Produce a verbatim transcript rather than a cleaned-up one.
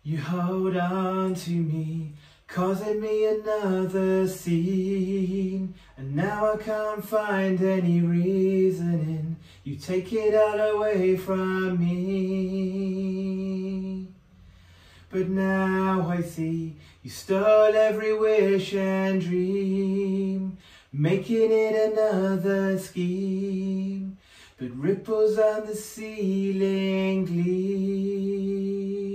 You hold on to me, causing me another scene, and now I can't find any reasoning. You take it all away from me. But now I see you stole every wish and dream, making it another scheme. But ripples on the ceiling gleam.